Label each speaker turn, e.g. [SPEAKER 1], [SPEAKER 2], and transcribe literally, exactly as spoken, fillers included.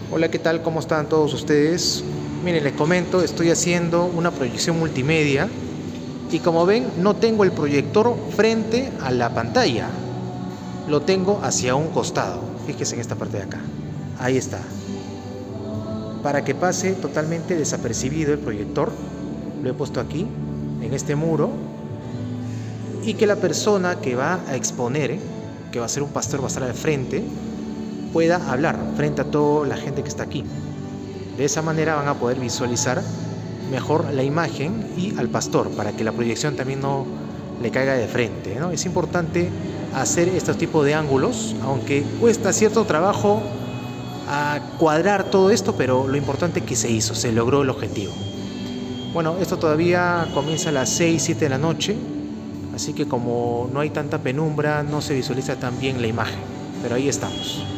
[SPEAKER 1] Hola, ¿qué tal? ¿Cómo están todos ustedes? Miren, les comento, estoy haciendo una proyección multimedia y como ven, no tengo el proyector frente a la pantalla, lo tengo hacia un costado. Fíjense en esta parte de acá. Ahí está. Para que pase totalmente desapercibido el proyector, lo he puesto aquí, en este muro, y que la persona que va a exponer, que va a ser un pastor, va a estar al frente, pueda hablar frente a toda la gente que está aquí. De esa manera van a poder visualizar mejor la imagen y al pastor, para que la proyección también no le caiga de frente, ¿no? Es importante hacer este tipo de ángulos, aunque cuesta cierto trabajo a cuadrar todo esto, pero lo importante es que se hizo, se logró el objetivo. Bueno, esto todavía comienza a las seis, siete de la noche, así que como no hay tanta penumbra, no se visualiza tan bien la imagen, pero ahí estamos.